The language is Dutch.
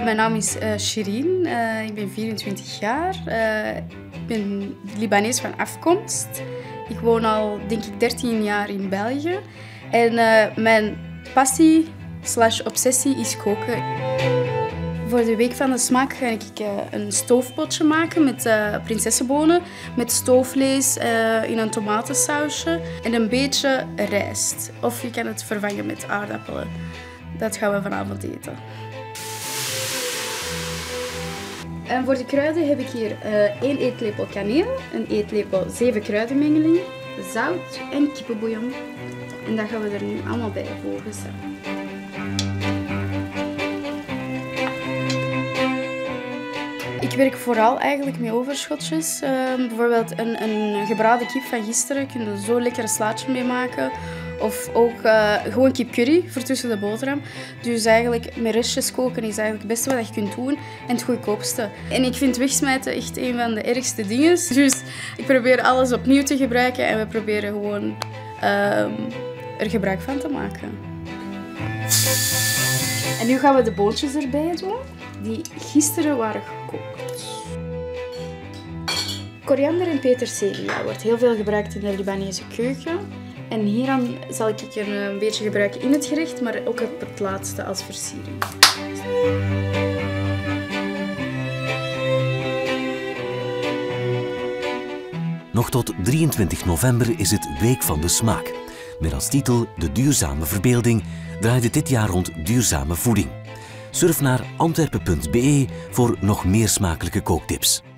Mijn naam is Shirin, ik ben 24 jaar. Ik ben Libanees van afkomst. Ik woon al, denk ik, 13 jaar in België. En mijn passie/obsessie is koken. Voor de Week van de Smaak ga ik een stoofpotje maken met prinsessenbonen, met stoofvlees in een tomatensausje en een beetje rijst. Of je kan het vervangen met aardappelen. Dat gaan we vanavond eten. En voor de kruiden heb ik hier 1 eetlepel kaneel, een eetlepel 7 kruidenmengeling, zout en kippenbouillon. En dat gaan we er nu allemaal bij voegen. Ik werk vooral eigenlijk met overschotjes. Bijvoorbeeld een gebraden kip van gisteren kun je zo lekker een slaatje mee maken. Of ook gewoon kipcurry voor tussen de boterham. Dus eigenlijk met restjes koken is eigenlijk het beste wat je kunt doen en het goedkoopste. En ik vind wegsmijten echt een van de ergste dingen. Dus ik probeer alles opnieuw te gebruiken en we proberen gewoon er gebruik van te maken. En nu gaan we de boontjes erbij doen, die gisteren waren gekookt. Koriander en peterselie wordt heel veel gebruikt in de Libanese keuken. En hieraan zal ik een beetje gebruiken in het gerecht, maar ook op het laatste als versiering. Nog tot 23 november is het Week van de Smaak. Met als titel De Duurzame Verbeelding draait het dit jaar rond duurzame voeding. Surf naar antwerpen.be voor nog meer smakelijke kooktips.